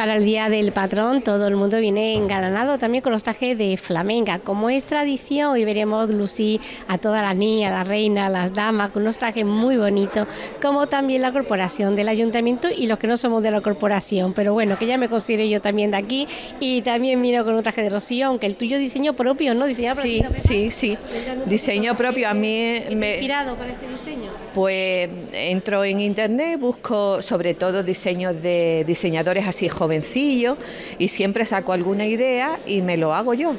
para el Día del Patrón todo el mundo viene engalanado también con los trajes de flamenca. Como es tradición, hoy veremos lucir a todas las niñas, las reinas, las damas, con unos trajes muy bonitos, como también la corporación del ayuntamiento y los que no somos de la corporación. Pero bueno, que ya me considero yo también de aquí y también vino con un traje de Rocío, aunque el tuyo diseño propio, ¿no? Diseñado Sí. Diseño propio. A mí me... ¿Inspirado para este diseño? Pues entro en internet, busco sobre todo diseños de diseñadores así jovencillos y siempre saco alguna idea y me lo hago yo,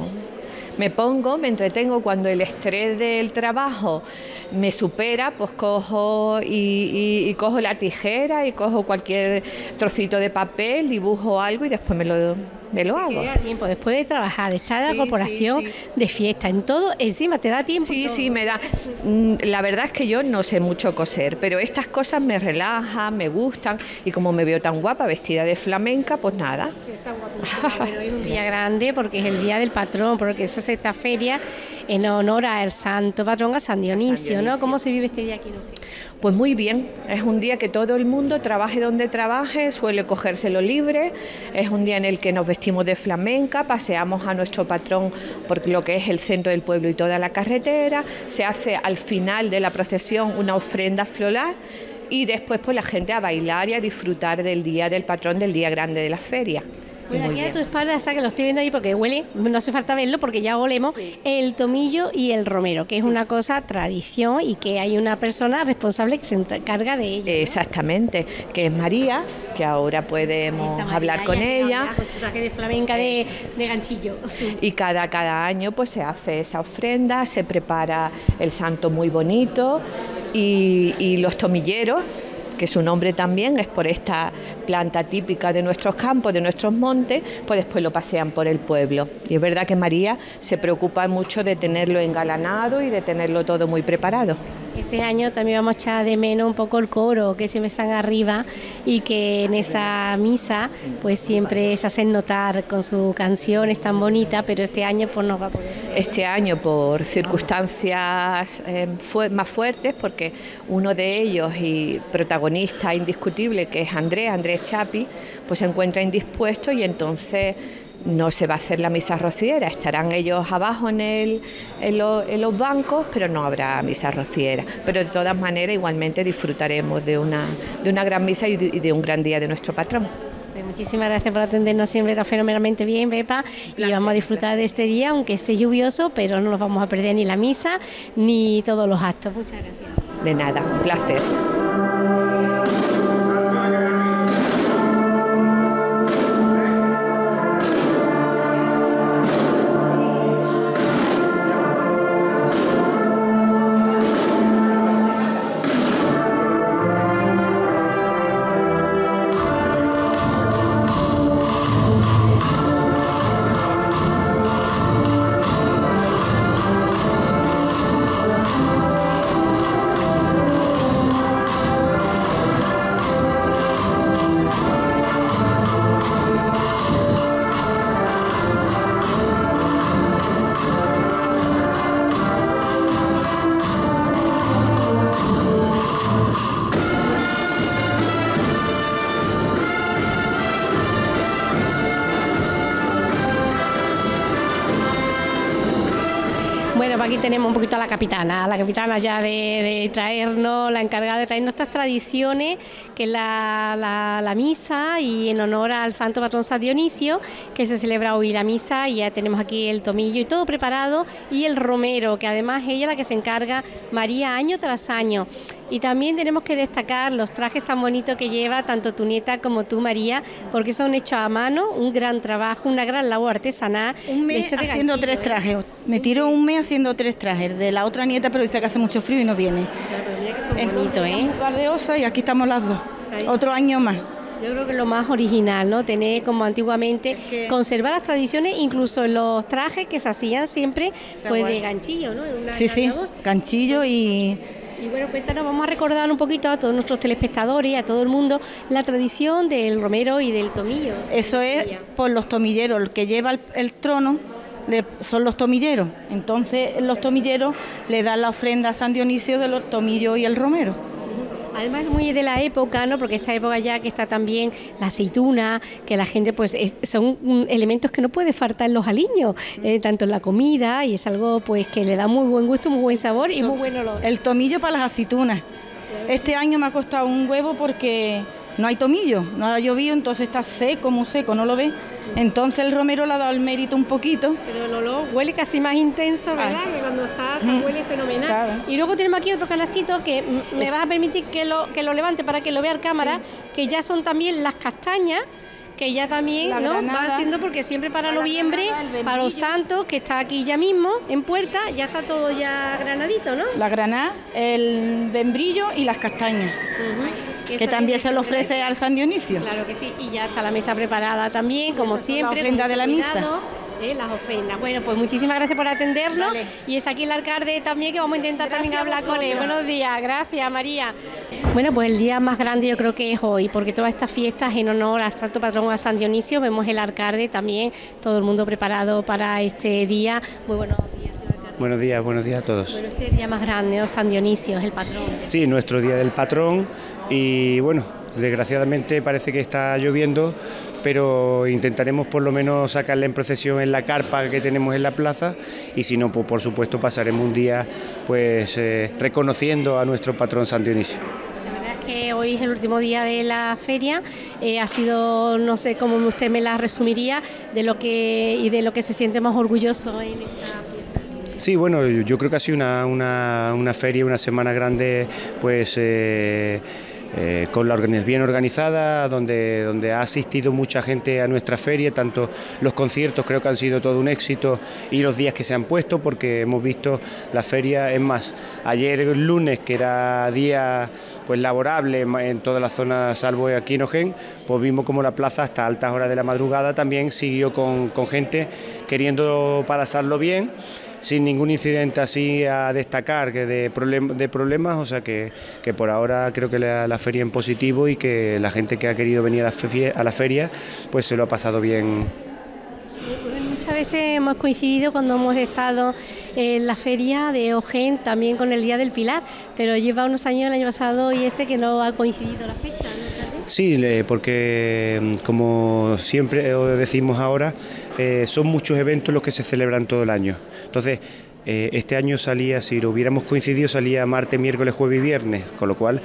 me pongo, me entretengo. Cuando el estrés del trabajo me supera, pues cojo y cojo la tijera y cojo cualquier trocito de papel, dibujo algo y después me lo hago. Te da tiempo, después de trabajar, de estar en la corporación, de fiesta, en todo, encima te da tiempo. Sí, me da. La verdad es que yo no sé mucho coser, pero estas cosas me relajan, me gustan y como me veo tan guapa vestida de flamenca, pues nada. Está guapísima, pero es un día grande porque es el día del patrón, porque se hace esta feria en honor al santo patrón, a San Dionisio, ¿no? ¿Cómo se vive este día aquí en Ojeda? Pues muy bien, es un día que todo el mundo, trabaje donde trabaje, suele cogérselo libre, es un día en el que nos vestimos de flamenca, paseamos a nuestro patrón por lo que es el centro del pueblo y toda la carretera, se hace al final de la procesión una ofrenda floral y después pues la gente a bailar y a disfrutar del día del patrón, del día grande de la feria. Bueno, aquí a tu espalda está, que lo estoy viendo ahí porque huele, no hace falta verlo porque ya olemos, el tomillo y el romero, que es una cosa tradición y que hay una persona responsable que se encarga de ello, ¿no? Exactamente, que es María, que ahora podemos hablar con ella. Con su traje de flamenca de ganchillo. Y cada año pues se hace esa ofrenda, se prepara el santo muy bonito y los tomilleros, que su nombre también es por esta planta típica de nuestros campos, de nuestros montes, pues después lo pasean por el pueblo. Y es verdad que María se preocupa mucho de tenerlo engalanado y de tenerlo todo muy preparado. Este año también vamos a echar de menos un poco el coro, que siempre están arriba y que en esta misa pues siempre se hacen notar con sus canciones tan bonitas, pero este año pues no va a poder ser. Este año por circunstancias más fuertes, porque uno de ellos y protagonista indiscutible, que es Andrés Chapi, pues se encuentra indispuesto y entonces no se va a hacer la misa rociera, estarán ellos abajo en los bancos, pero no habrá misa rociera. Pero de todas maneras igualmente disfrutaremos de una gran misa y de un gran día de nuestro patrón. Pues muchísimas gracias por atendernos siempre tan fenomenalmente bien, Pepa, y vamos a disfrutar de este día, aunque esté lluvioso, pero no nos vamos a perder ni la misa ni todos los actos. Muchas gracias. De nada, un placer. Bueno, pues aquí tenemos un poquito a la capitana ya de traernos, la encargada de traernos estas tradiciones, que es la misa y en honor al santo patrón San Dionisio, que se celebra hoy la misa, y ya tenemos aquí el tomillo y todo preparado, y el romero, que además ella es la que se encarga, María, año tras año. Y también tenemos que destacar los trajes tan bonitos que lleva tanto tu nieta como tú, María, porque son hechos a mano, un gran trabajo, una gran labor artesanal. Un mes haciendo ganchillo, 3 trajes. Me tiro un mes haciendo 3 trajes. De la otra nieta, pero dice que hace mucho frío y no viene. Pero mira que son bonitos, ¿eh? Un par de osas y aquí estamos las dos. Otro año más. Yo creo que es lo más original, ¿no? Tener como antiguamente, conservar las tradiciones, incluso los trajes que se hacían siempre pues de ganchillo, ¿no? Sí, ganchillo y bueno, cuéntanos, vamos a recordar un poquito a todos nuestros telespectadores y a todo el mundo la tradición del romero y del tomillo. Eso es por los tomilleros, el que lleva el trono son los tomilleros. Entonces los tomilleros le dan la ofrenda a San Dionisio de los tomillos y el romero. Además es muy de la época, ¿no? Porque esta época ya que está también la aceituna, que la gente pues son elementos que no puede faltar en los aliños, tanto en la comida, y es algo pues que le da muy buen gusto, muy buen sabor y muy buen olor. El tomillo para las aceitunas. Este año me ha costado un huevo porque no hay tomillo, no ha llovido, entonces está seco, muy seco, ¿no lo ves? Entonces el romero le ha dado el mérito un poquito. Pero el olor huele casi más intenso, ¿verdad? Que cuando está huele fenomenal. Claro. Y luego tenemos aquí otro canastito que me vas a permitir que lo levante para que lo vea el cámara, que ya son también las castañas, que ya también ¿no? va siendo, porque siempre para noviembre, para los santos, que está aquí ya mismo, en puerta, ya está todo ya granadito, ¿no? La granada, el membrillo y las castañas. Que también se le ofrece al San Dionisio. Claro que sí, y ya está la mesa preparada también, como siempre. La ofrenda de la misa. Las ofrendas. Bueno, pues muchísimas gracias por atendernos. Vale. Y está aquí el alcalde también, que vamos a intentar también hablar con él. Buenos días, gracias María. Bueno, pues el día más grande yo creo que es hoy, porque todas estas fiestas en honor al Santo Patrón, a San Dionisio, vemos el alcalde también, todo el mundo preparado para este día. Muy buenos días, señor alcalde. Buenos días a todos. Bueno, este es el día más grande, ¿no? San Dionisio es el patrón. Sí, nuestro día del patrón, y bueno, desgraciadamente parece que está lloviendo, pero intentaremos por lo menos sacarla en procesión en la carpa que tenemos en la plaza, y si no, pues por supuesto pasaremos un día pues reconociendo a nuestro patrón San Dionisio. La verdad es que hoy es el último día de la feria, ha sido, no sé cómo usted me la resumiría, de lo que se siente más orgulloso en esta fiesta. Sí, bueno, yo creo que ha sido una feria, una semana grande, pues bien organizada, donde ha asistido mucha gente a nuestra feria, tanto los conciertos creo que han sido todo un éxito, y los días que se han puesto, porque hemos visto la feria. Es más, ayer el lunes, que era día pues laborable en toda la zona salvo aquí en Ojén, pues vimos como la plaza hasta altas horas de la madrugada también siguió con gente queriendo pasarlo bien, sin ningún incidente así a destacar que de problemas, o sea que por ahora creo que la feria en positivo, y que la gente que ha querido venir a la feria pues se lo ha pasado bien. Muchas veces hemos coincidido cuando hemos estado en la feria de Ojén, también con el Día del Pilar, pero lleva unos años, el año pasado y que no ha coincidido la fecha, ¿no? Sí, porque como siempre decimos ahora, son muchos eventos los que se celebran todo el año. Entonces, este año salía, si lo hubiéramos coincidido, salía martes, miércoles, jueves y viernes, con lo cual,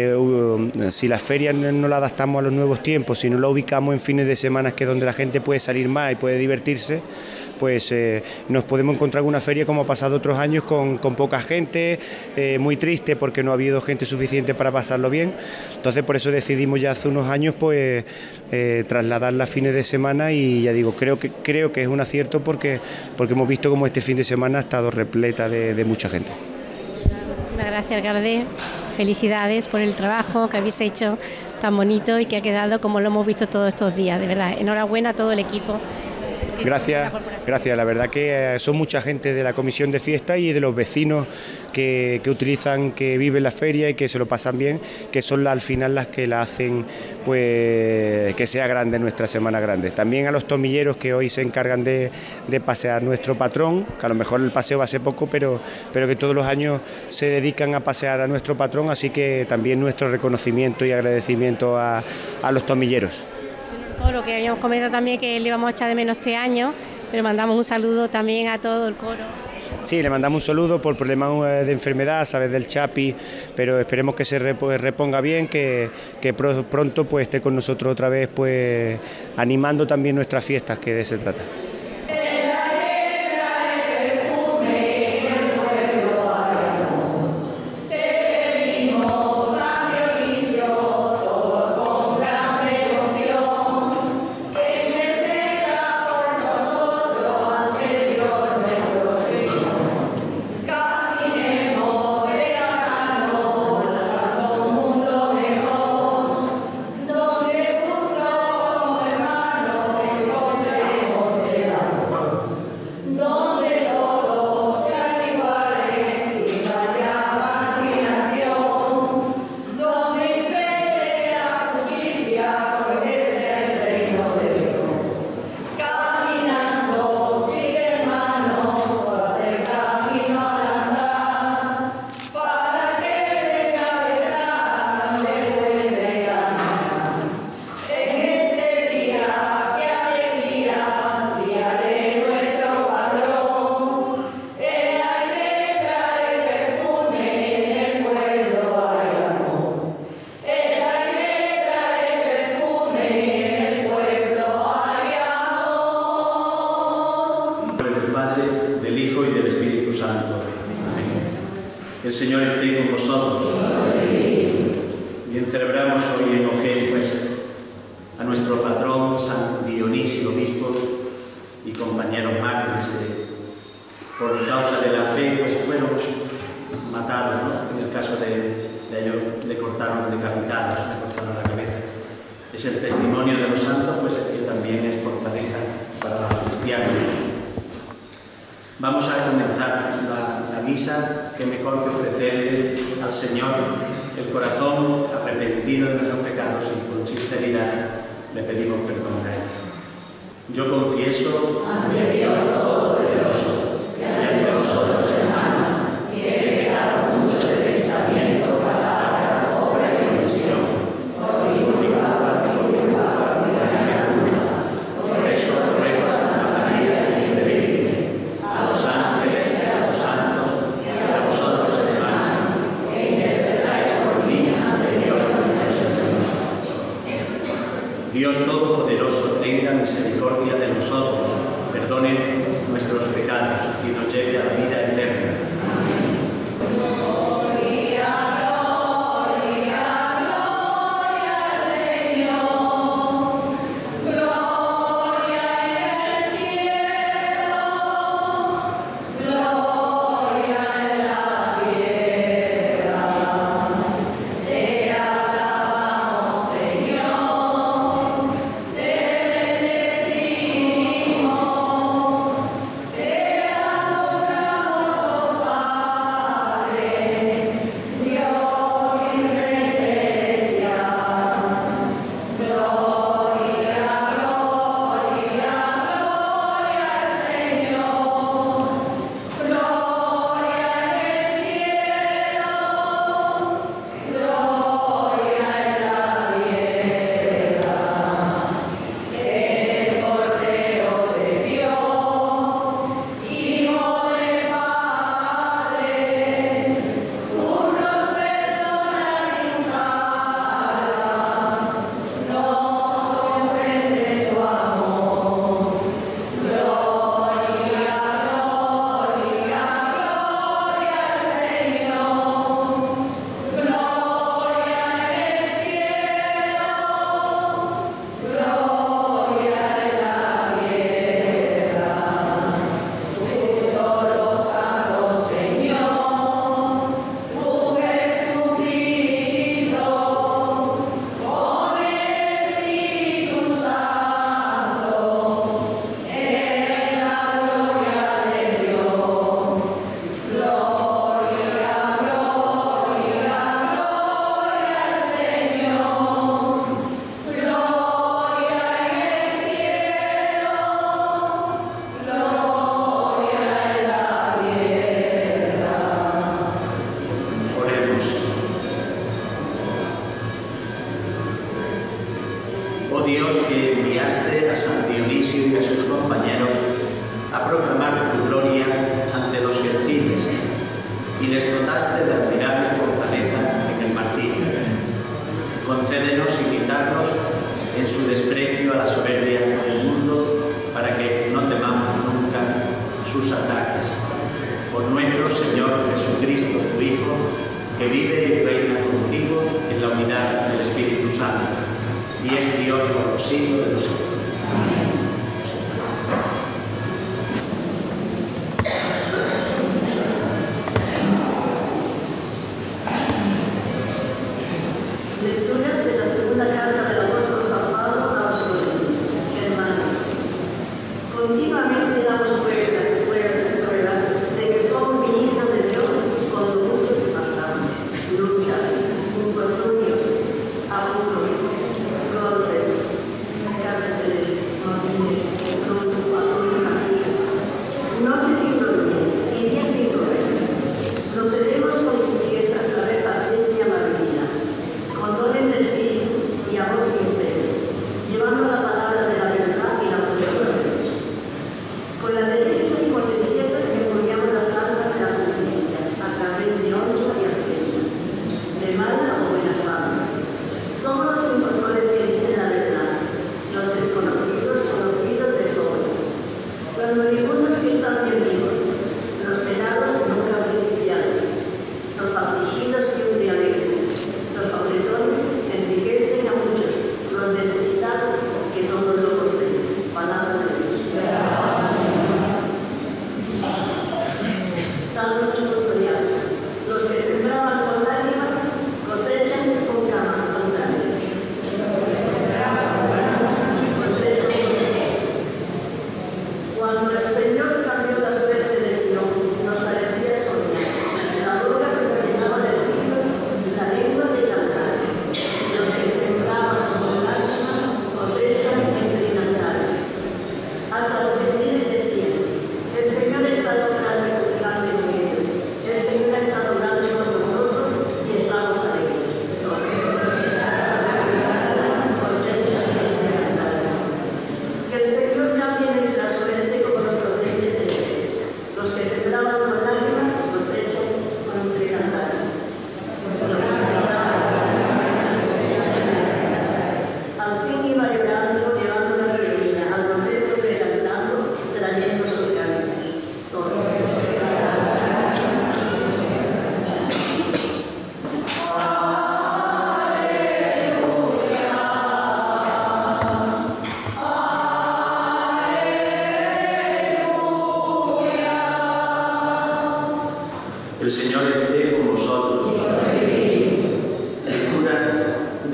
si las ferias no la adaptamos a los nuevos tiempos, si no la ubicamos en fines de semana, que es donde la gente puede salir más y puede divertirse, pues nos podemos encontrar una feria como ha pasado otros años con poca gente, muy triste porque no ha habido gente suficiente para pasarlo bien. Entonces por eso decidimos ya hace unos años pues trasladarla a fines de semana, y ya digo, creo que es un acierto porque hemos visto como este fin de semana ha estado repleta de mucha gente. Muchísimas gracias, alcalde. Felicidades por el trabajo que habéis hecho tan bonito y que ha quedado como lo hemos visto todos estos días, de verdad. Enhorabuena a todo el equipo. Gracias. La verdad que son mucha gente de la comisión de fiesta y de los vecinos que utilizan, que viven la feria y que se lo pasan bien, que son al final las que la hacen pues que sea grande nuestra semana grande. También a los tomilleros que hoy se encargan de pasear nuestro patrón, que a lo mejor el paseo va a ser poco, pero que todos los años se dedican a pasear a nuestro patrón, así que también nuestro reconocimiento y agradecimiento a los tomilleros. Coro, que habíamos comentado también que le íbamos a echar de menos este año, pero mandamos un saludo también a todo el coro. Sí, le mandamos un saludo por problemas de enfermedad, sabes, del Chapi, pero esperemos que se reponga bien, que pronto pues esté con nosotros otra vez, pues animando también nuestras fiestas, que de eso se trata. El Señor esté con vosotros. Bien, celebramos hoy en Ojén, pues, a nuestro patrón San Dionisio, obispo y compañeros mártires que por causa de la fe pues fueron matados, ¿no? En el caso de ellos le cortaron, decapitados, le cortaron la cabeza. Es el testimonio de los santos, pues el que también es fortaleza para los cristianos. Vamos a comenzar la misa, que mejor que ofrecerle al Señor el corazón arrepentido de nuestros pecados y con sinceridad le pedimos perdón a Él. Yo confieso ante Dios Todopoderoso y ante vosotros, hermanos, que he pecado mucho de pensamiento, palabra, obra y omisión, por mi culpa, por eso ruego a Santa María siempre Virgen, a los ángeles y a los santos y a vosotros, hermanos, que intercedáis por mí ante Dios nuestro Señor. Dios Todopoderoso tenga misericordia de nosotros, perdone nuestros pecados y nos lleve a la vida eterna. Oh Dios, que enviaste a San Dionisio y a sus compañeros a proclamar tu gloria ante los gentiles y les dotaste de admirable fortaleza en el martirio. Concédenos imitarlos en su desprecio a la soberbia del mundo para que no temamos nunca sus ataques. Por nuestro Señor Jesucristo, tu Hijo, que vive y reina contigo en la unidad del Espíritu Santo, y es Dios por los siglos de los siglos. Amén. Lectura de la segunda carta del apóstol San Pablo a los Corintios. Hermanos, continuamente damos prueba de que somos ministros de Dios con lo mucho que pasamos, luchas, infortunios, apuros, golpes, cárceles, motines, noches sin dormir y días sin comer. Procedemos con limpieza, saber paciencia y amabilidad, con dones de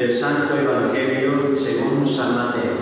Del Santo Evangelio según San Mateo.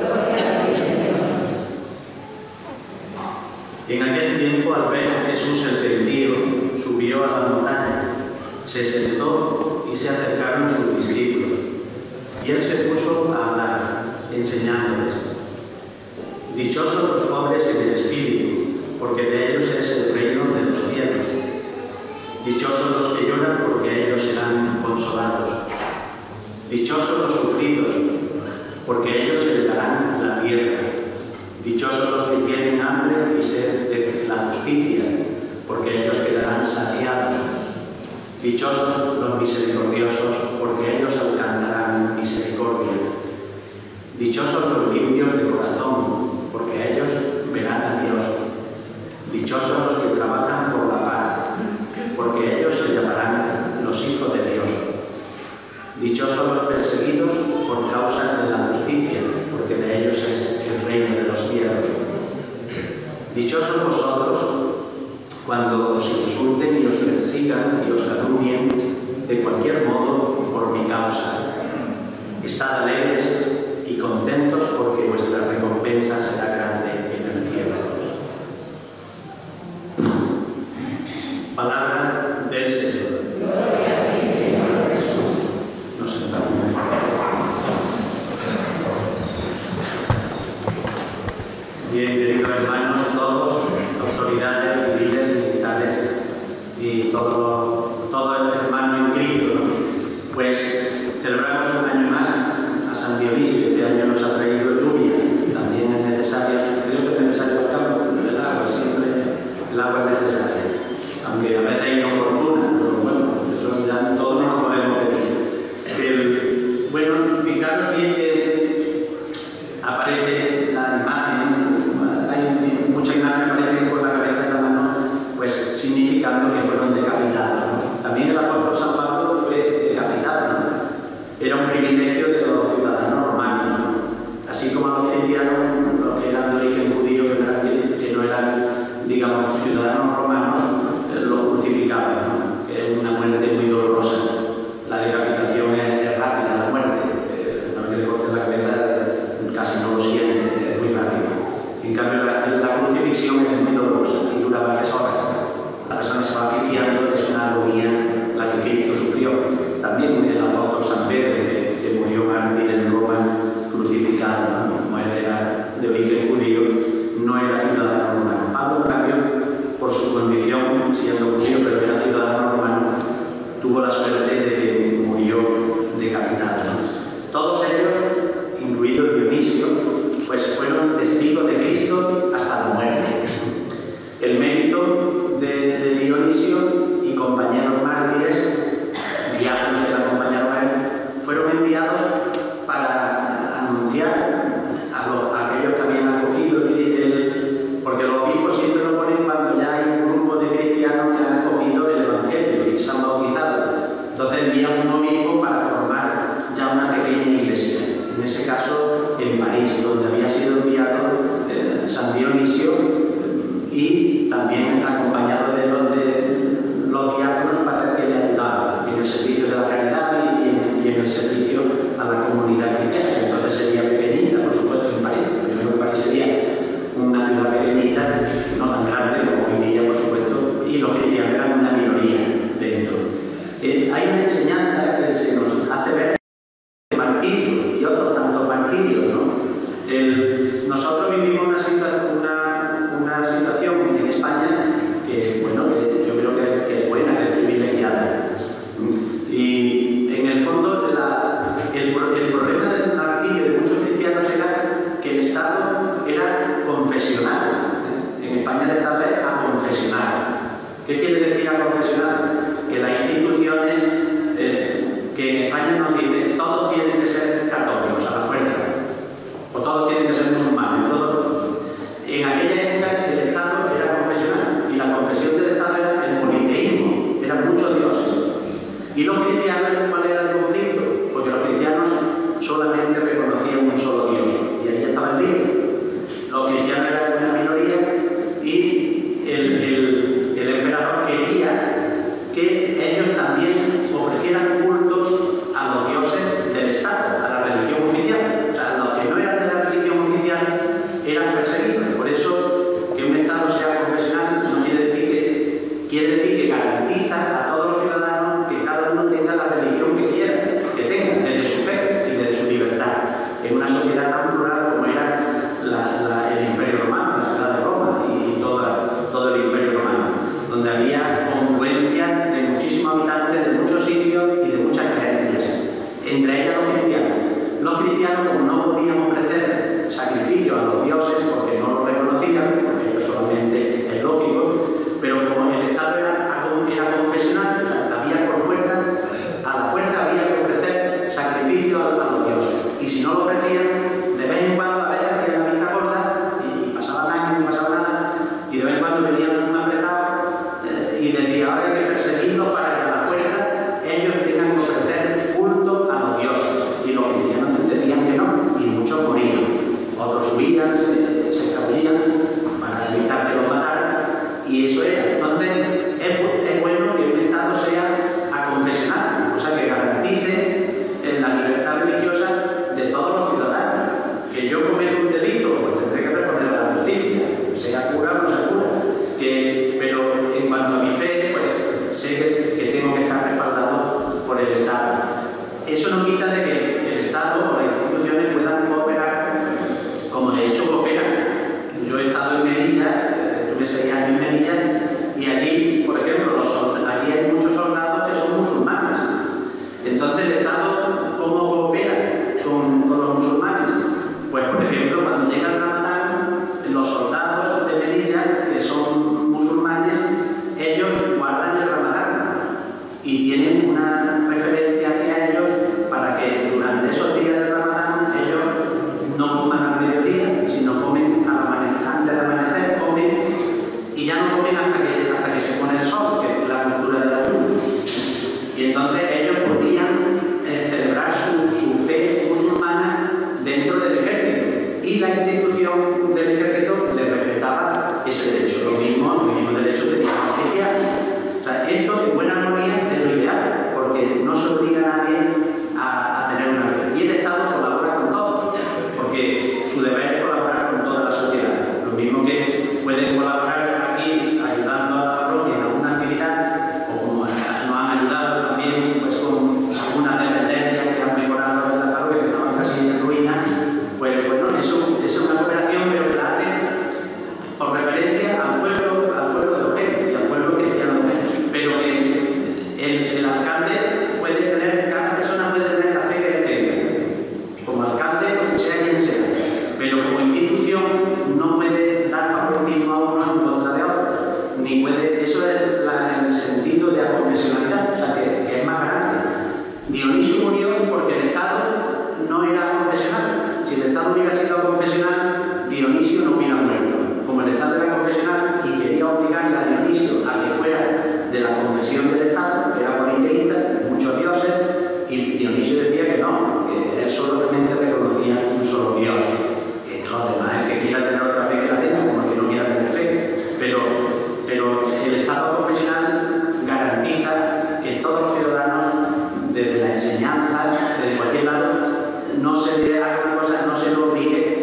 En aquel tiempo, al ver Jesús el gentío, subió a la montaña, se sentó y se acercaron sus discípulos. Y él se puso a hablar, enseñándoles. Dichosos los pobres en el espíritu, porque de ellos es el reino de los cielos. Dichosos los que lloran, porque ellos serán consolados. Dichosos los sufridos, porque ellos heredarán la tierra. Dichosos los que tienen hambre y sed de la justicia, porque ellos quedarán saciados. Dichosos los misericordiosos, porque ellos alcanzarán misericordia. Dichosos los limpios de corazón, porque ellos verán a Dios. Dichosos los que trabajan por la paz, porque ellos se llamarán los hijos de Dios. Dichosos los perseguidos por causa de la justicia, porque de ellos es el reino de los cielos. Dichosos vosotros cuando os insulten y os persigan y os calumnien de cualquier modo por mi causa. Estad alegres y contentos, porque vuestra recompensa será grande en el cielo. Palabra del Señor. Nos sentamos. Bien, queridos hermanos, todos, autoridades civiles, militares y todo el hermano en Cristo, ¿no? Pues celebramos un año más a San Dionisio, que este año nos ha traído lluvia. También es necesaria, creo que es necesario el campo, el agua, siempre el agua es necesaria, aunque a veces es inoportuna, pero bueno, eso ya todos no lo podemos pedir. Bueno, fijaros bien que aparece la imagen, hay muchas imágenes que aparecen por la cabeza de la mano, pues significando que fueron decapitados, ¿no? También el apóstol San Pablo fue decapitado, ¿no? Era un privilegio de los ciudadanos romanos, ¿no? Así como los cristianos, los que eran de origen judío, que no eran, digamos, ciudadanos romanos, los crucificaban, ¿no? Que es una muerte muy dolorosa. La decapitación es rápida, la muerte. Una vez que le corten la cabeza, casi no lo siente, es muy rápido. En cambio, la crucifixión es muy dolorosa y dura varias horas. La persona se va asfixiando, es una agonía la que Cristo sufrió. También el apóstol San Pedro, que murió mártir en Roma, crucificado, ¿no? Como él era de origen judío, no era ciudadano romano. Pablo, en cambio, por su condición, siendo judío, pero era ciudadano romano, tuvo la suerte de que murió decapitado, ¿no? Todos ellos, incluido Dionisio, pues fueron testigos de Cristo hasta la muerte. El mérito de Dionisio y compañeros mártires, diáconos que la acompañaron a él, fueron enviados para anunciar a aquellos que habían acogido, porque los obispos siempre lo ponen cuando ya hay un grupo de cristianos que han acogido el Evangelio y se han bautizado. Entonces envían un obispo para formar ya una pequeña iglesia. En ese caso, en París, donde había sido enviado San Dionisio, y también acompañado de los diáconos para que le ayudaran en el servicio de la caridad y en el servicio a la comunidad cristiana. Entonces sería pequeñita, por supuesto, en París. Primero, París sería una ciudad pequeñita, no tan grande como hoy día, por supuesto, y los cristianos eran una minoría dentro. Hay una enseñanza que se nos hace ver de martirio y otros tantos martirios, ¿no? Nosotros vivimos una situación en España que, bueno, que yo creo que es buena, que es privilegiada. Y en el fondo el problema del martirio de muchos cristianos era que el Estado era confesional. En España el Estado es aconfesional. ¿Qué quiere decir aconfesional? Que las instituciones que en España nos dicen todos tienen que ser católicos a la fuerza, o todos tienen que ser musulmanes. En aquella época el Estado era confesional y la confesión del Estado era el politeísmo, eran muchos dioses. Y los cristianos, ¿cuál era el conflicto? Porque los cristianos solamente reconocían un solo Dios y ahí estaba el lío. Los cristianos eran una minoría y el emperador quería que ellos también ofrecieran cultos a los dioses del cristianos, como no podían ofrecer sacrificio a los dioses porque no lo reconocían, porque ellos solamente es lógico, pero como el Estado era confesional, o sea, había por fuerza, a la fuerza había que ofrecer sacrificio a los dioses. Y si no lo ofrecían, de vez en cuando, a veces hacían la vista gorda y pasaban años y no pasaba nada, y de vez en cuando venían un apretado y decía, ahora hay que perseguirlos para que a la fuerza ellos tengan que ofrecer culto a los dioses. Y los cristianos decían que no, y muchos morían. Otros huían, se escabullían para evitar que los mataran, y eso era. Entonces, es bueno que un Estado sea aconfesional, o sea, que garantice la libertad religiosa de todos los ciudadanos. Que yo cometo un delito, pues tendré que responder a la justicia, sea cura o no sea cura. Pero en cuanto a mi fe, pues sé que tengo que estar respaldado por el Estado. Eso no quita de que el Estado o las instituciones puedan cooperar, como de hecho cooperan. Yo he estado en Melilla, tuve 6 años en Melilla, y allí, por ejemplo, allí hay muchos soldados que son musulmanes. Entonces, ¿el Estado cómo coopera con los musulmanes? Pues, por ejemplo, cuando llega el Ramadán, los soldados de Melilla, que son musulmanes, ellos guardan el Ramadán y tienen una referencia hacia ellos para que durante esos días de Ramadán ellos no coman al mediodía, sino comen antes de amanecer, comen y ya no comen hasta que se pone el sol, que es la cultura del ayuno. Y entonces ellos podían celebrar su fe musulmana dentro del ejército, y la institución del ejército les respetaba ese derecho. Lo mismo derecho de los cristianos. O sea, esto en buena armonía es lo ideal, porque no se obliga a nadie a tener una fe. Y el Estado colabora con todos, porque su deber es colaborar con toda la sociedad. Lo mismo que pueden colaborar aquí ayudando a la parroquia en alguna actividad, o como nos han ayudado también pues, con algunas dependencias que han mejorado en la parroquia, que estaban casi en ruina. Pues bueno, eso es una cooperación, pero que la hacen por referencia al pueblo de Ojén y al pueblo cristiano de Ojén. Pero que el alcalde puede tener, cada persona puede tener la fe que él tenga, como alcalde, sea quien sea, pero como institución no puede dar favoritismo a uno en contra de otros, ni puede, eso es el sentido de la confesionalidad, o sea, que es más grande. Dionisio murió porque el Estado no era confesional. Si el Estado hubiera sido confesional, Dionisio no hubiera muerto. Como el Estado era confesional y quería obligar a Dionisio a que fuera de la confesión del Estado, que era politeísta, muchos dioses, y Dionisio decía que no, que él solamente reconocía un solo Dios, que los demás, el que quiera tener otra fe que la tenga, como el que no quiera tener fe. Pero el Estado confesional garantiza que todos los ciudadanos, desde la enseñanza, desde cualquier lado, no se le haga una cosa, no se lo obligue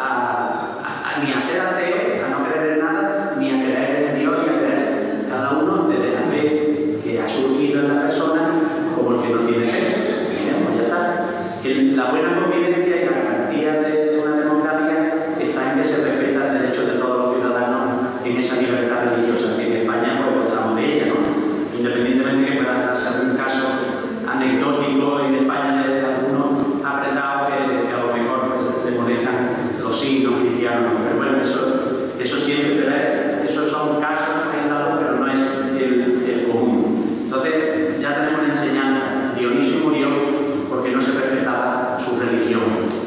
ni a ser ateo, a no creer en nada, ni a creer en Dios, ni a creer cada uno desde la fe que ha surgido en la persona, como el que no tiene fe. Pues ya está. La buena convivencia y la garantía de una democracia está en que se respeta el derecho de todos los ciudadanos en esa libertad religiosa, que en España pues gozamos de ella, ¿no? Independientemente que pueda ser un caso anecdótico en España de algunos apretados que a lo mejor pues, le molestan los signos cristianos, pero bueno, eso siempre, pero esos son casos aislados, pero no es el común. Entonces ya tenemos la enseñanza. Dionisio murió porque no se respetaba su religión.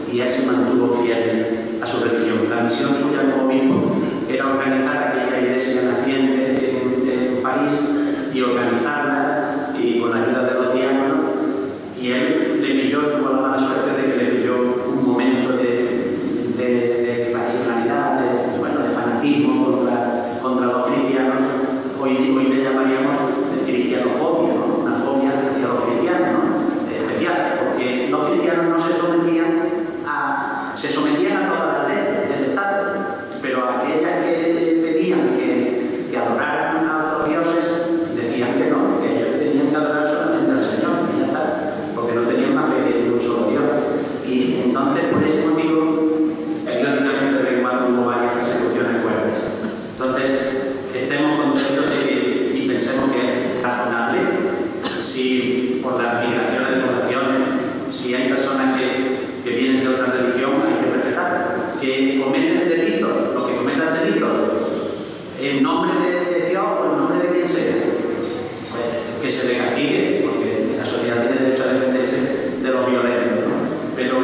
en nombre de Dios o en nombre de quien sea, pues que se le castigue, porque la sociedad tiene derecho a defenderse de los violentos, ¿no? Pero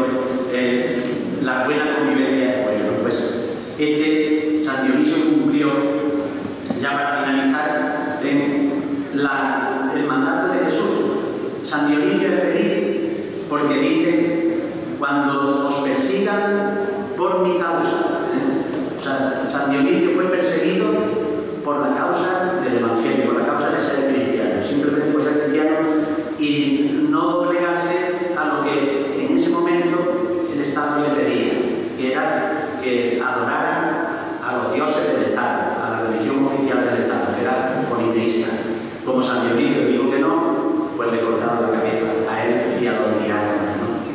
la buena convivencia es buena. Pues San Dionisio cumplió, ya para finalizar, el mandato de Jesús. San Dionisio es feliz porque dice: cuando os persigan por mi causa. O sea, San Dionisio fue perseguido por la causa del Evangelio, por la causa de ser cristiano, simplemente por ser cristiano y no doblegarse a lo que en ese momento el Estado le pedía, que era que adoraran a los dioses del Estado, a la religión oficial del Estado, que era politeísta. Como San Dionisio dijo que no, pues le cortaron la cabeza a él y a los diáconos,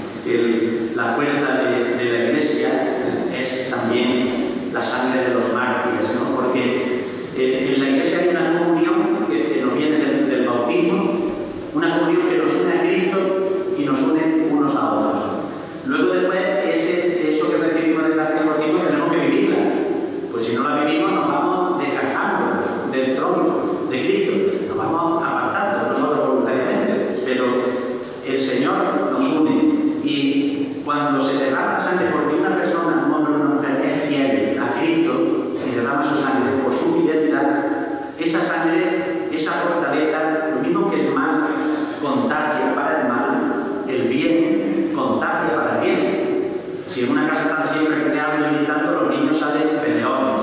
¿no? La fuerza de la Iglesia es también la sangre de los mártires, ¿no? Porque en la Iglesia hay una comunión que nos viene del bautismo, una comunión que nos une a Cristo y nos une unos a otros. Luego después, eso que recibimos de gracia del bautismo tenemos que vivirla, pues si no la vivimos nos vamos desgajando del trono de Cristo, nos vamos apartando nosotros voluntariamente, pero el Señor nos une. Y cuando se derrama sangre, porque una persona, un hombre o una mujer, es fiel a Cristo y derrama su sangre por su fidelidad, esa sangre, esa fortaleza, lo mismo que el mal contagia para el mal, el bien contagia para el bien. Si en una casa están siempre peleando y gritando, los niños salen peleones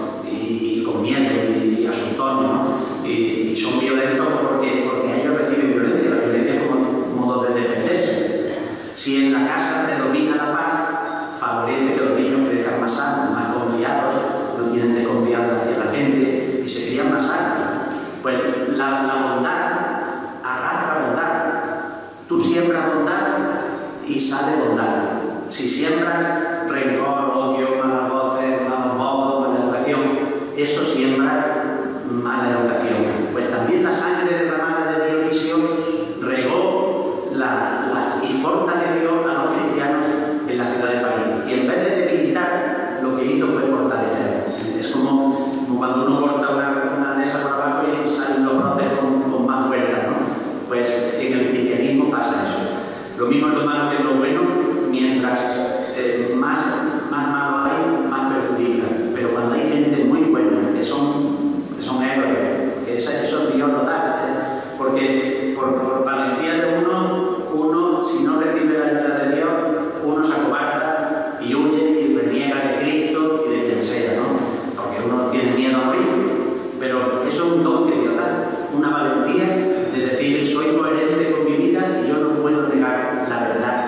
y con miedo y asustones, ¿no? Y son violentos porque ellos reciben violencia. La violencia es como un modo de defenderse. Si en la casa predomina la paz, favorece que los niños crezcan más sanos, más confiados, no tienen desconfianza hacia la gente y se crían más sanos. Pues la bondad arrastra bondad. Tú siembras bondad y sale bondad. Si siembras rencor, odio, malas voces, malos modos, mala educación, eso siembra mala educación. Pues también la sangre derramada de Dionisio regó y fortaleció a los cristianos en la ciudad de París. Y en vez de debilitar, lo que hizo fue fortalecer. Es como cuando uno corta una de esas por abajo y salen los brotes con más fuerza, ¿no? Pues en el cristianismo pasa eso. Lo mismo es lo malo que es lo bueno, mientras más malo hay, más perjudica. Pero cuando hay gente muy buena, que son héroes, que eso Dios lo da, porque por valentía de uno, si no recibe la ayuda de Dios, uno se acobarda y huye y reniega de Cristo y de quien sea, ¿no? Porque uno tiene miedo a morir. Pero eso es un don que Dios da, una valentía de decir: soy coherente con mi vida y yo no puedo negar la verdad.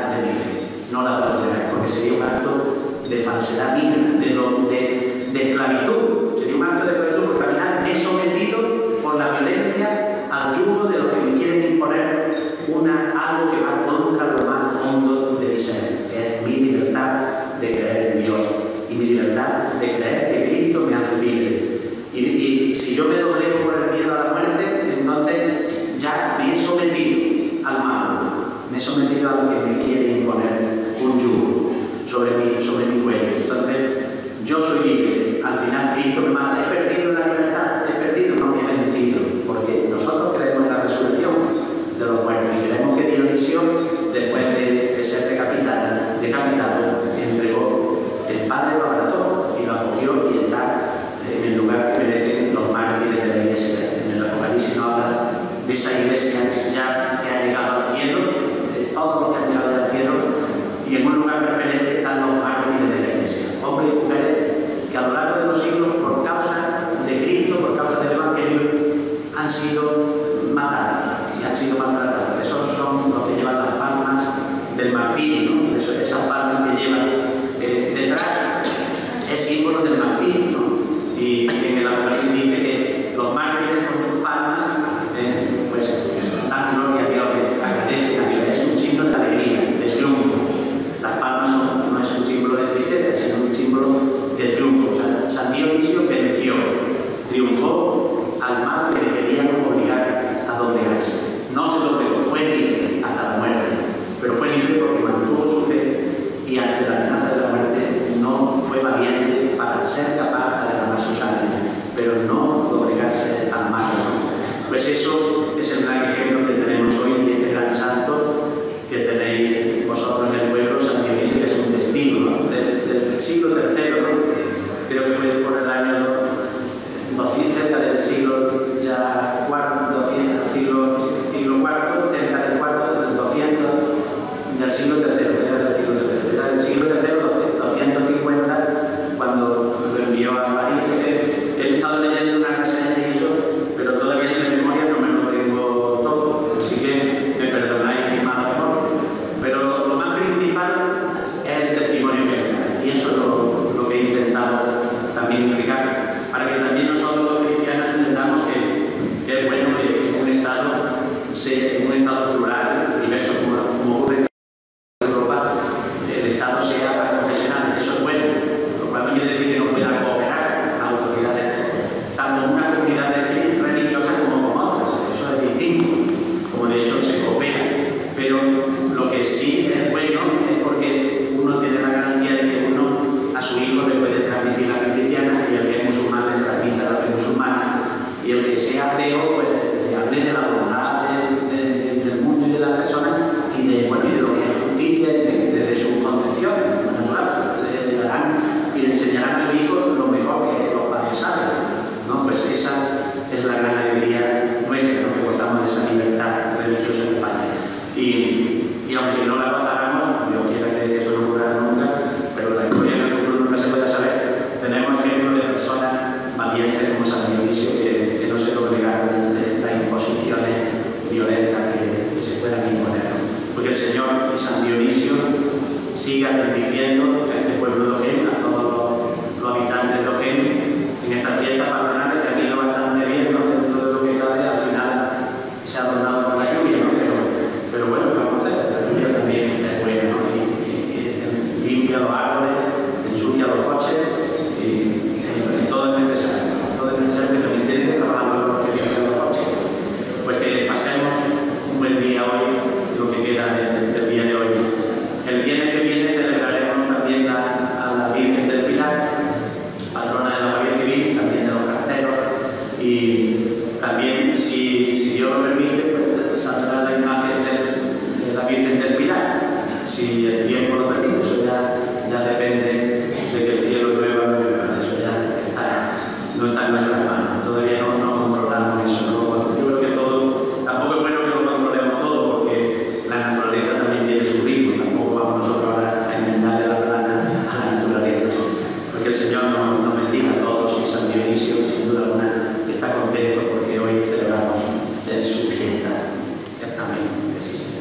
Pero lo que sí es bueno es porque uno tiene la garantía de que uno a su hijo le puede transmitir la fe cristiana, y el que es musulmán le transmite la fe musulmana, y el que sea ateo pues le hable de la bondad del mundo y de las personas, y de lo que es justicia desde sus concepciones. Bueno, claro, le darán y le enseñarán a su hijo lo mejor que los padres saben, ¿no? Pues esa es la gran alegría nuestra, ¿no? Que gozamos de esa libertad religiosa en España. Y aunque no la gozáramos, yo quiero que eso no ocurra nunca, pero la historia en el futuro nunca se puede saber. Tenemos ejemplos de personas valientes como San Dionisio que no se doblegaron ante las imposiciones violentas que se puedan imponer, ¿no? Porque el Señor y San Dionisio sigan bendiciendo a este pueblo de Ojén, a todos los habitantes de Ojén, en estas fiestas patronales que han ido bastante bien, ¿no? Dentro de lo que cabe, al final se ha adornado con la lluvia, ¿no? Pero bueno, vamos a hacer, la lluvia también es buena, ¿no? Y limpia los árboles, ensucia los coches, y todo es necesario, todo es necesario, que también tienen que trabajar los que limpian los coches. Pues que pasemos un buen día hoy, lo que queda del día de hoy. El viernes que viene celebraremos también a la Virgen del Pilar, patrona de la Guardia Civil, también de los carteros, y también, si Dios lo permite, pues saldrá la imagen de la Virgen del Pilar. Si el tiempo lo permite, eso ya depende de que el cielo llueva o no llueva, eso ya no está en nuestras manos, todavía no controlamos eso, ¿no? Yo creo que todo, tampoco es bueno que lo controlemos todo, porque la naturaleza también tiene su ritmo, tampoco vamos nosotros ahora a enmendarle la plana a la naturaleza, ¿no? Porque el Señor nos bendiga a todos, y San Dionisio, sin duda alguna, está contento porque hoy celebramos su fiesta. Amén. Que sí sea.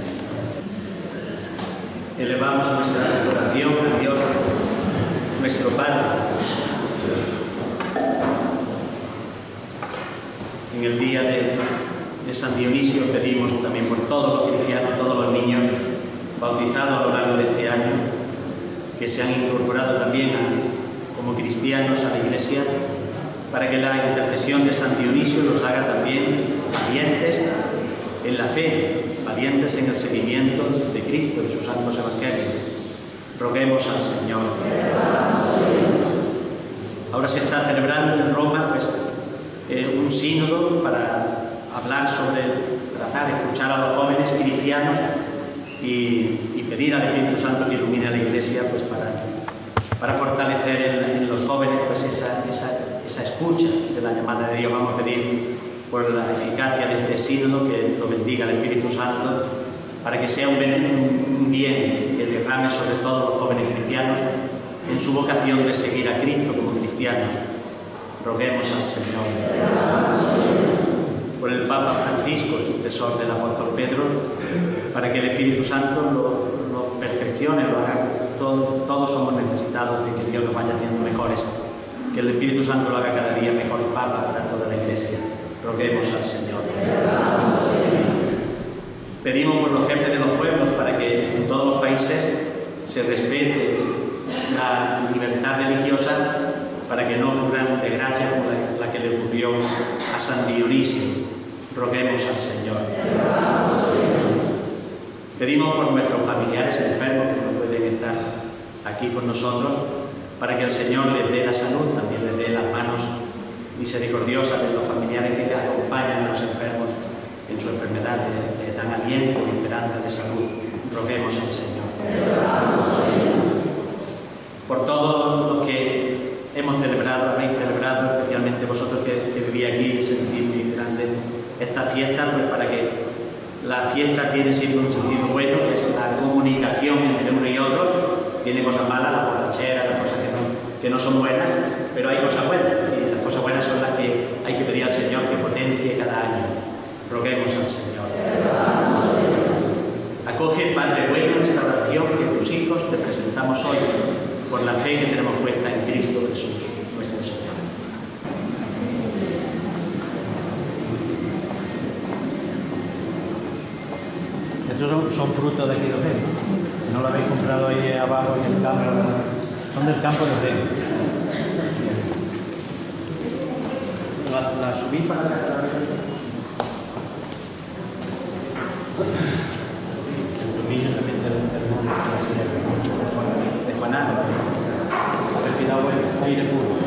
Elevamos nuestra oración a Dios, nuestro Padre. En el día de San Dionisio pedimos también por todos los cristianos, todos los niños bautizados a lo largo de este año, que se han incorporado también como cristianos a la Iglesia, para que la intercesión de San Dionisio los haga también valientes en la fe, valientes en el seguimiento de Cristo y sus santos evangelios. Roguemos al Señor. Ahora se está celebrando en Roma un sínodo para hablar sobre, tratar de escuchar a los jóvenes cristianos y pedir al Espíritu Santo que ilumine a la Iglesia para fortalecer en los jóvenes esa escucha de la llamada de Dios. Vamos a pedir por la eficacia de este sínodo que lo bendiga el Espíritu Santo, para que sea un bien que derrame sobre todos los jóvenes cristianos en su vocación de seguir a Cristo como cristianos. Roguemos al Señor. Por el Papa Francisco, sucesor del apóstol Pedro, para que el Espíritu Santo lo perfeccione, lo haga. Todos somos necesitados de que Dios nos vaya haciendo mejores, que el Espíritu Santo lo haga cada día mejor Papa para toda la Iglesia. Roguemos al Señor. Pedimos por los jefes de los pueblos para que en todos los países se respete la libertad religiosa, para que no ocurran desgracias como la que le ocurrió a San Dionisio. Roguemos al Señor. Pedimos por nuestros familiares enfermos que no pueden estar aquí con nosotros, para que el Señor les dé la salud, también les dé las manos misericordiosas de los familiares que acompañan a los enfermos en su enfermedad, les dan aliento y esperanza de salud. Roguemos al Señor. Por todos los que hemos celebrado, habéis celebrado, especialmente vosotros que vivís aquí y sentís muy grande esta fiesta, pues para que la fiesta tiene siempre un sentido bueno, que es la comunicación entre uno y otros. Tiene cosas malas, la borrachera, las cosas que no son buenas, pero hay cosas buenas, y las cosas buenas son las que hay que pedir al Señor que potencie cada año. Roguemos al Señor. Acoge, Padre bueno, esta oración que tus hijos te presentamos hoy, por la fe que tenemos puesta en Cristo Jesús, nuestro Señor. Estos son frutos de aquí de Ojén. No lo habéis comprado ahí abajo en el campo. Son del campo de Ojén. La subí para acá. inmediatamente del mundo de la sirena, de Juanán, ha respirado el aire puro.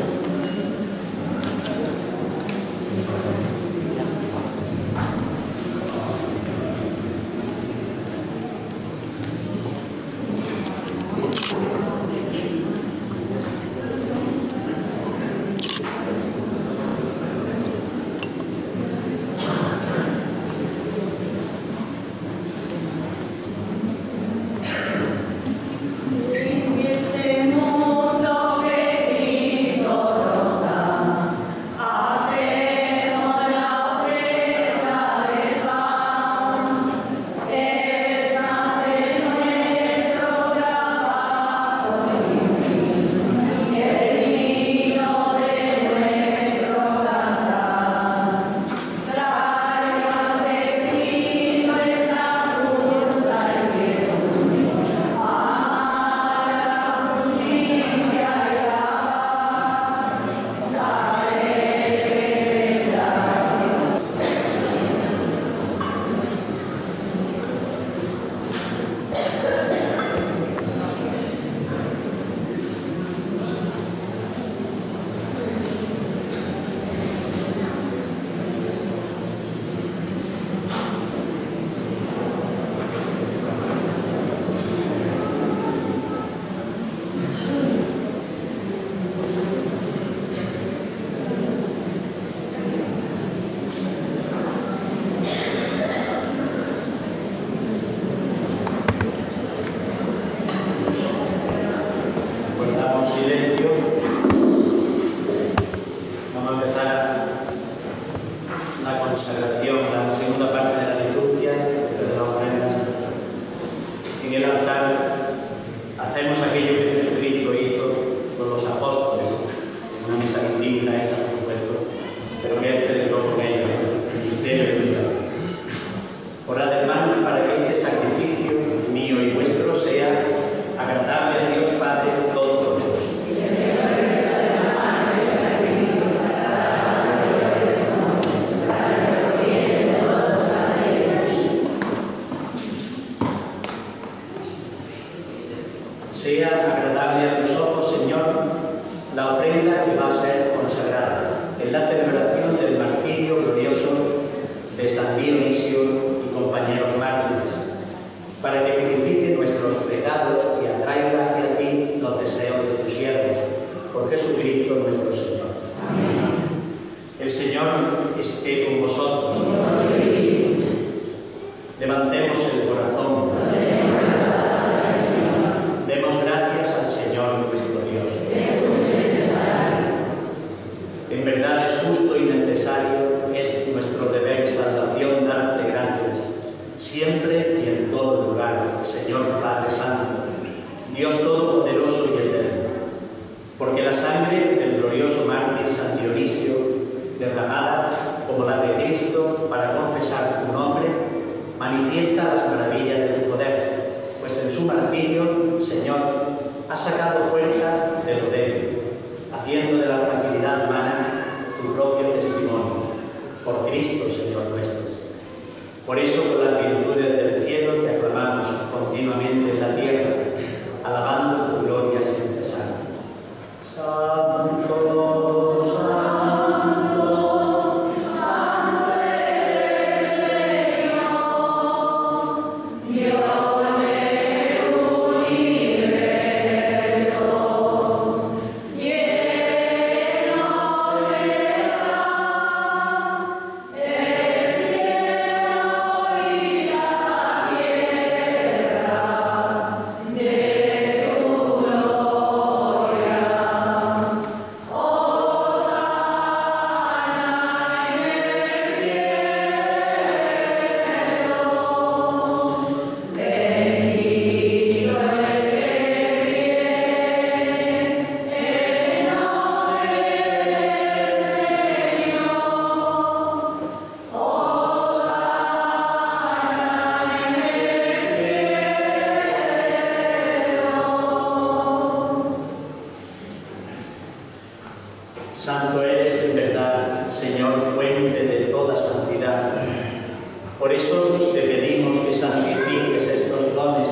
Por eso te pedimos que santifiques estos dones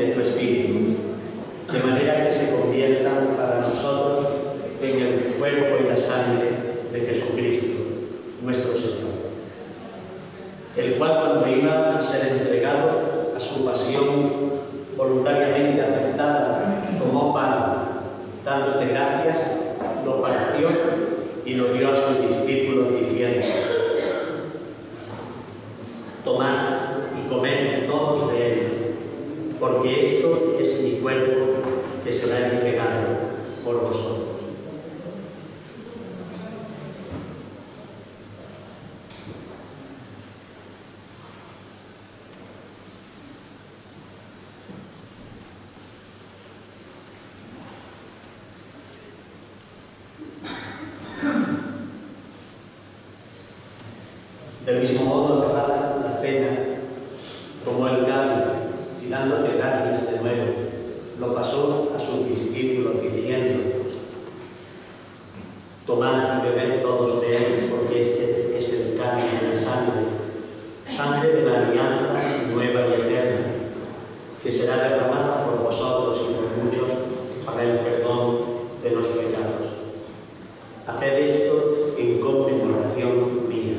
de tu Espíritu, de manera que se conviertan para nosotros en el cuerpo y la sangre de Jesucristo, nuestro Señor, el cual cuando iba a ser entregado a su pasión voluntariamente aceptada, tomó pan, dándote gracias, lo partió y lo dio a sus discípulos diciendo: tomad y comed todos de él, porque esto es mi cuerpo que será entregado por vosotros. Del mismo modo, acabada la cena, tomó el cáliz y dándote gracias de nuevo, lo pasó a sus discípulos diciendo: tomad y bebed todos de él, porque este es el cáliz de la sangre de la alianza nueva y eterna, que será derramada por vosotros y por muchos para el perdón de los pecados. Haced esto en conmemoración mía.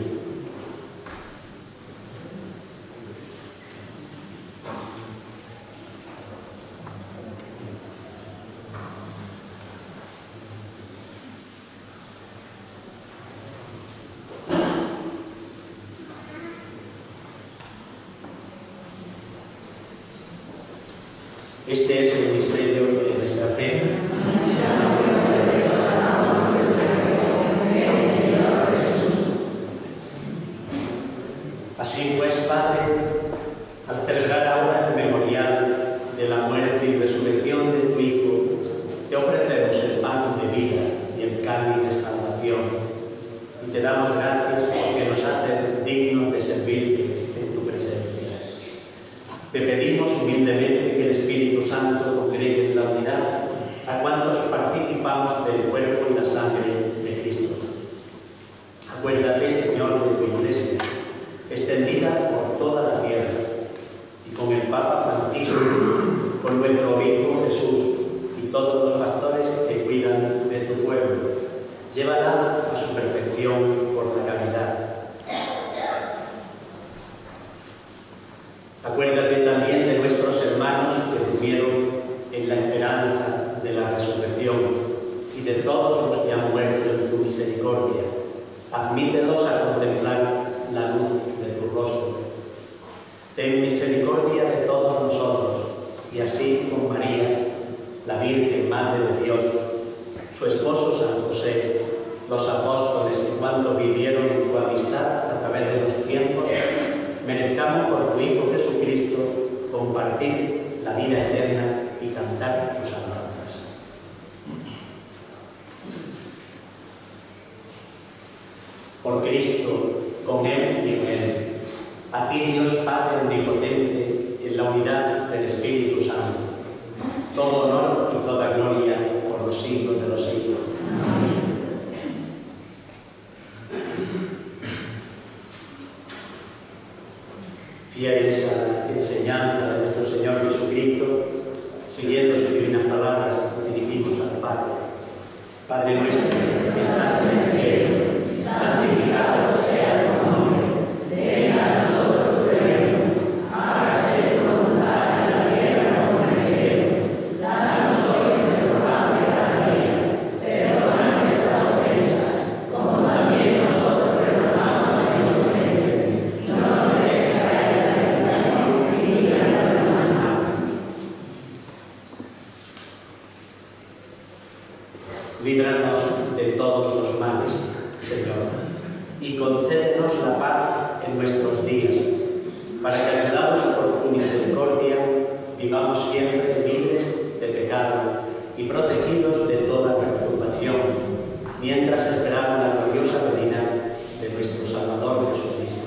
Este es el misterio de nuestra fe. Así pues, Padre, al celebrar ahora el memorial de la muerte y resurrección de tu Hijo, te ofrecemos el pan de vida y el cáliz de salvación, y te damos gracias porque nos haces dignos de servirte en tu presencia. Te pedimos humildemente que el Espíritu Santo congregue en la unidad a cuantos participamos del cuerpo y la sangre de Cristo. Acuérdate, Señor, de tu Iglesia, extendida por toda la tierra, y con el Papa Francisco, con nuestro Obispo Jesús y todos los pastores que cuidan de tu pueblo, llévala a su perfección por la caridad. Acuérdate también de nuestros hermanos que durmieron en la esperanza de la resurrección y de todos los que han muerto en tu misericordia. Admítelos a contemplar la luz de tu rostro. Ten misericordia de todos nosotros, y así con María, la Virgen Madre de Dios, su esposo San José, los apóstoles y cuantos vivieron en tu amistad a través de los tiempos, merezcamos por tu Hijo Jesucristo compartir la vida eterna y cantar tus alabanzas. Por Cristo, con Él y en Él, a ti Dios Padre Omnipotente, en la unidad del Espíritu Santo, todo honor y toda gloria por los siglos de los siglos. Amén. Fieles a la enseñanza de nuestro Señor Jesucristo, siguiendo sus divinas palabras, dirigimos al Padre. Padre nuestro, que estás en el cielo, santificado sea tu nombre. Venga a nosotros tu reino. Hágase tu voluntad en la tierra como en el cielo. Danos hoy nuestro pan de cada día. Perdona nuestras ofensas, como también nosotros perdonamos a los que nos ofenden. Y no nos dejes caer en la tentación y líbranos del mal. Líbranos de todos los males, Señor, y concédenos la paz en nuestros días, para que, ayudados por tu misericordia, vivamos siempre libres de pecado y protegidos de toda perturbación, mientras esperamos la gloriosa venida de nuestro Salvador Jesucristo.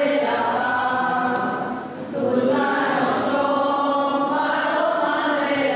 Tus manos son palomas de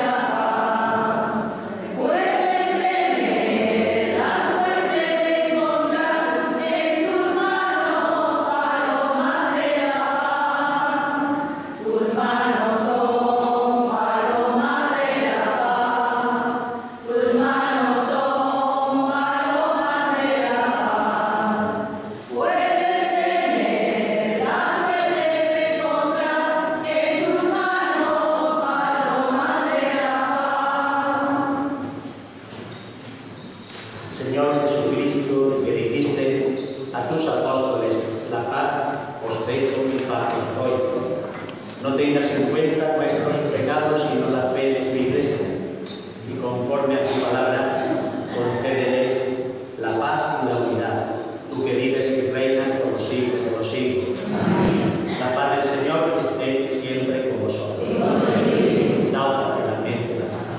Señor Jesucristo, que dijiste a tus apóstoles, la paz os dejo, mi paz os doy. No tengas en cuenta nuestros pecados, sino la fe de tu Iglesia, y conforme a tu palabra, concédele la paz y la unidad, tú que vives y reinas por los siglos de los siglos. La paz del Señor esté siempre con vosotros. Daos fraternalmente la paz.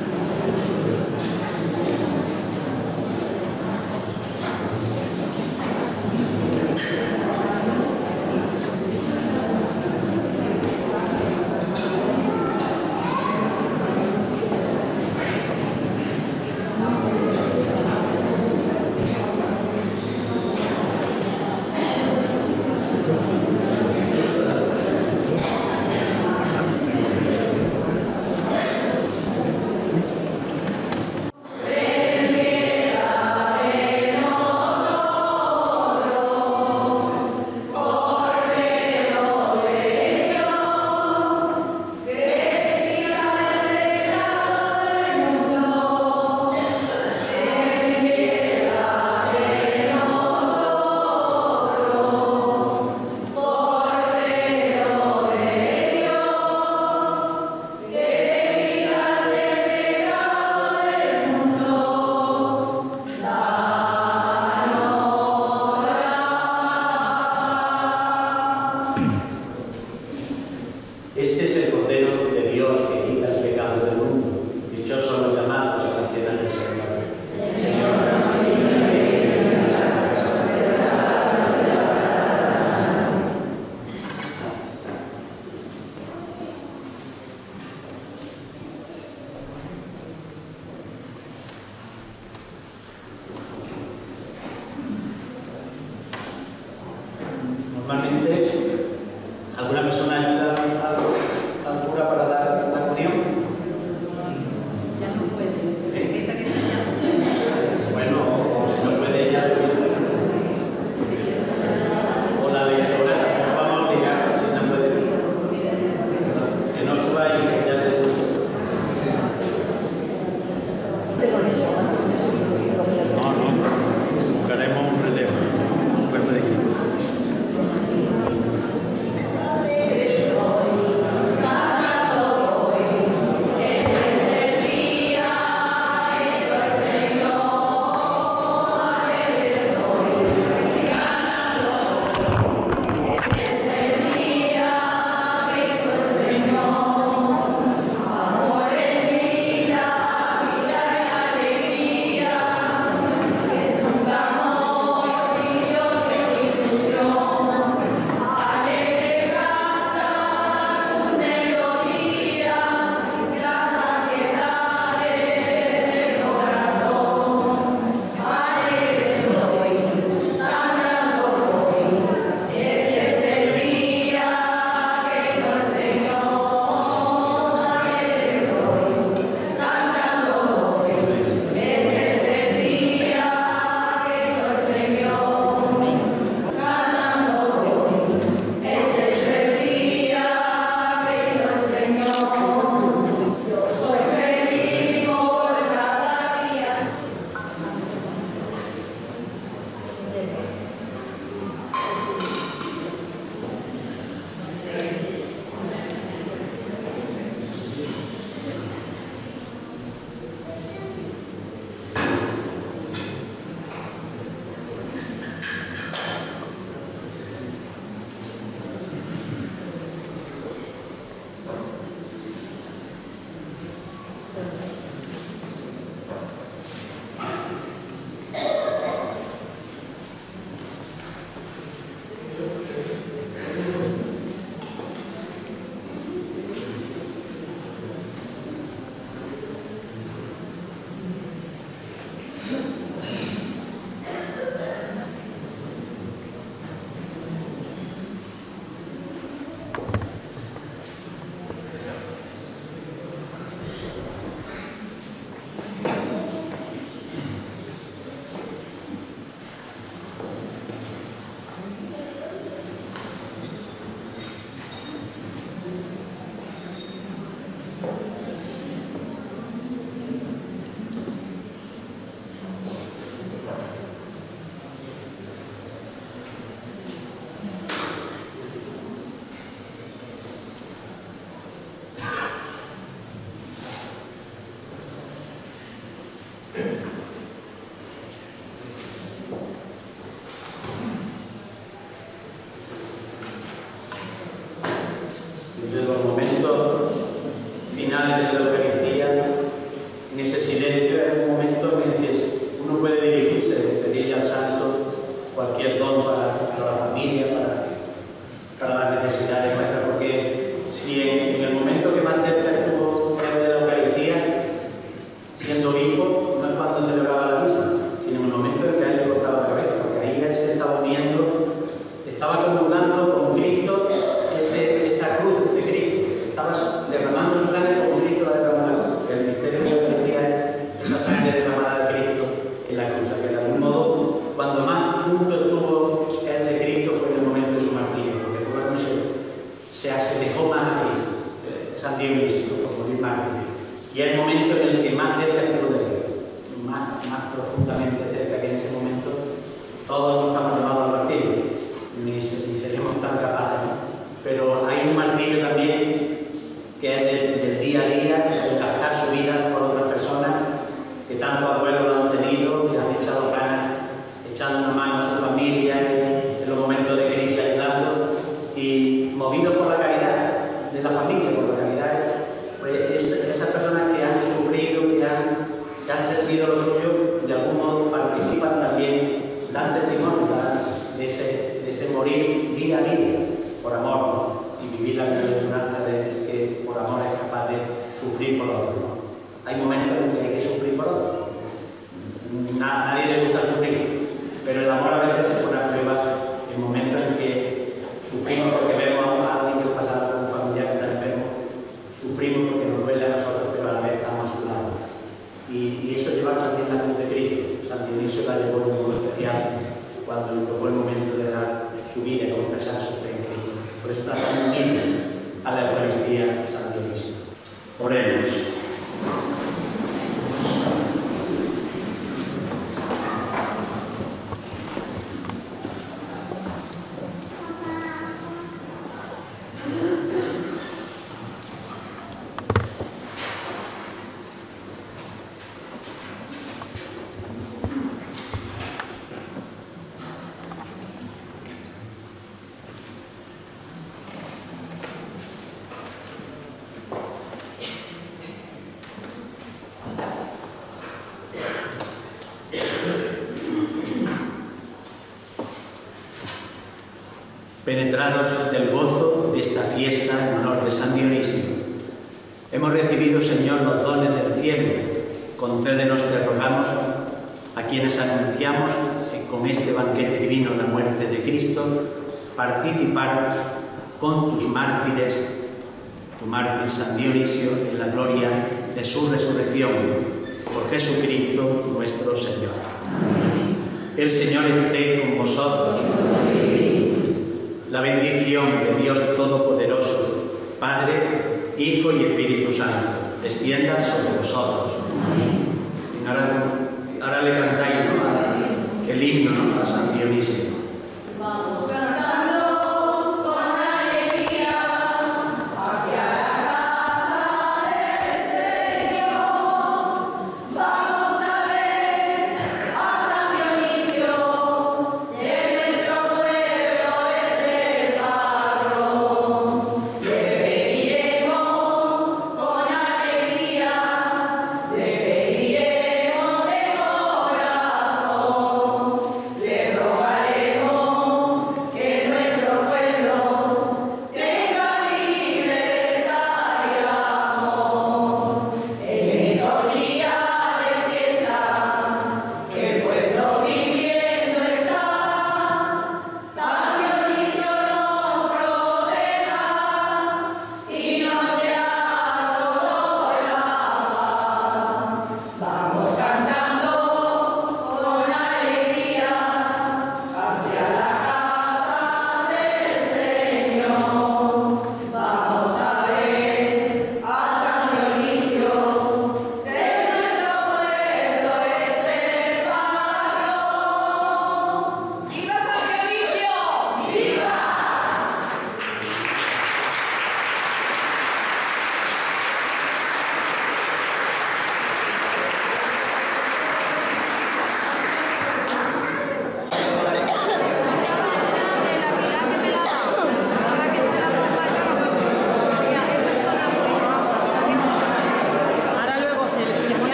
Este es el Cordero de Dios que quita el pecado del mundo. Dichosos los llamados a la cena del Señor. Señor, normalmente, ¿alguna persona ayuda al cura para dar la comunión? Ya no puede. Esa que está allá. Bueno, o si no puede ella subir. O la lectora, no vamos a obligar, si no puede. Que no suba y que ya le... No, buscaremos un relevo, un cuerpo de Cristo. junto estuvo el de Cristo fue en el momento de su martirio, porque fue cuando se asemejó más a Cristo, San Dionisio, por morir mártir. Y es el momento en el que más cerca estuvo de Dios, más profundamente cerca, que en ese momento todos no estamos llamados al martirio, ni seríamos tan capaces, ¿no? Pero hay un martirio también que es del día a día, el gastar su vida por otras personas que tantos abuelos lo han tenido, que han echado ganas, echando una mano a su familia en los momentos de crisis, ayudando, y movidos por la caridad de la familia, por la caridad, pues esas personas que han sufrido, que han sentido lo suyo, de algún modo participan también, dan testimonio de ese morir día a día por amor, ¿no? Y vivir la bienaventuranza de que por amor es capaz de sufrir por otros, ¿no? Hay momentos en que hay que sufrir por otros. Nadie le gusta sufrir, pero el amor a veces se pone a prueba en momentos en que sufrimos porque vemos a alguien que pasa por un familiar que está enfermo, sufrimos porque nos duele a nosotros, pero a la vez estamos a su lado. Y eso lleva también la cruz de Cristo. San Dionisio la llevó en un modo especial cuando le tocó el momento de dar su vida y confesar su fe en Cristo. Por eso está tan unido a la Eucaristía San Dionisio. Oremos. Penetrados del gozo de esta fiesta en honor de San Dionisio, hemos recibido, Señor, los dones del cielo. Concédenos, te rogamos, a quienes anunciamos con este banquete divino la muerte de Cristo, participar con tus mártires, tu mártir San Dionisio, en la gloria de su resurrección, por Jesucristo nuestro Señor. Amén. El Señor esté con vosotros. La bendición de Dios Todopoderoso, Padre, Hijo y Espíritu Santo, descienda sobre vosotros. Amén. Ahora le cantáis, ¿no? El himno, ¿no? A San Dionisio. Le rogaré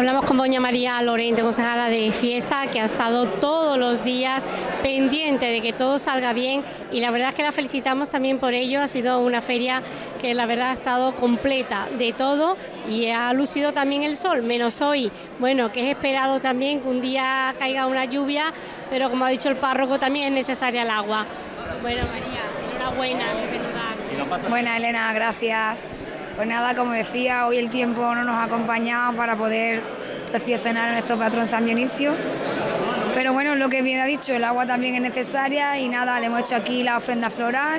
Hablamos con doña María Lorente, concejala de fiesta, que ha estado todos los días pendiente de que todo salga bien, y la verdad es que la felicitamos también por ello. Ha sido una feria que la verdad ha estado completa de todo y ha lucido también el sol, menos hoy, bueno, que es esperado también que un día caiga una lluvia, pero como ha dicho el párroco también es necesaria el agua. Bueno, María, enhorabuena, de verdad. Buena, Elena, gracias. Pues nada, como decía, hoy el tiempo no nos ha acompañado para poder procesionar a nuestro patrón San Dionisio. Pero bueno, lo que bien ha dicho, el agua también es necesaria y nada, le hemos hecho aquí la ofrenda floral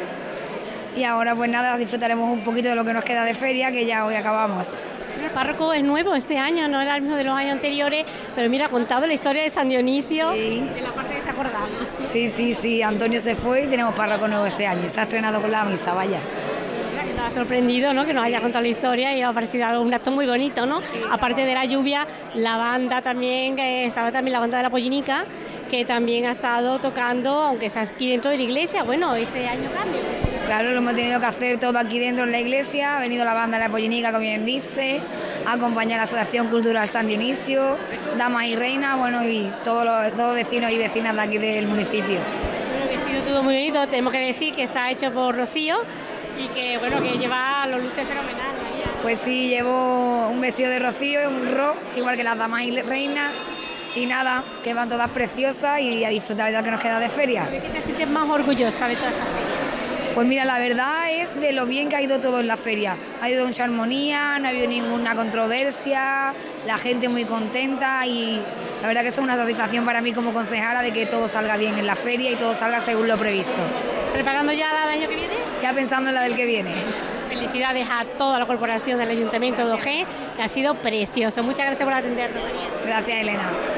y ahora pues nada, disfrutaremos un poquito de lo que nos queda de feria, que ya hoy acabamos. El párroco es nuevo este año, no era el mismo de los años anteriores, pero mira, ha contado la historia de San Dionisio, sí, de la parte que se acordaba. Sí, Antonio se fue y tenemos párroco nuevo este año, se ha estrenado con la misa, vaya. Que nos ha sorprendido, ¿no?, que nos haya contado la historia y ha parecido algo, un acto muy bonito, ¿no? Sí, aparte de la lluvia, la banda también, estaba también la banda de la Pollinica, que también ha estado tocando, aunque es aquí dentro de la iglesia. Bueno, este año cambia. Claro, lo hemos tenido que hacer todo aquí dentro en la iglesia, ha venido la banda de la Pollinica, como bien dice, acompaña a la Asociación Cultural San Dionisio, damas y reinas, bueno, y todos los vecinos y vecinas de aquí del municipio. Bueno, que ha sido todo muy bonito, tenemos que decir que está hecho por Rocío y que bueno, que lleva los luces fenomenales. Pues sí, llevo un vestido de Rocío y un ro, igual que las damas y reinas, y nada, que van todas preciosas y a disfrutar de lo que nos queda de feria. ¿De qué te sientes más orgullosa de toda esta feria? Pues mira, la verdad es de lo bien que ha ido todo en la feria. Ha ido mucha armonía, no ha habido ninguna controversia, la gente muy contenta y la verdad que eso es una satisfacción para mí como concejala de que todo salga bien en la feria y todo salga según lo previsto. ¿Preparando ya la del año que viene? Ya pensando en la del que viene. Felicidades a toda la corporación del Ayuntamiento de Ojén, que ha sido precioso. Muchas gracias por atendernos, María. Gracias, Elena.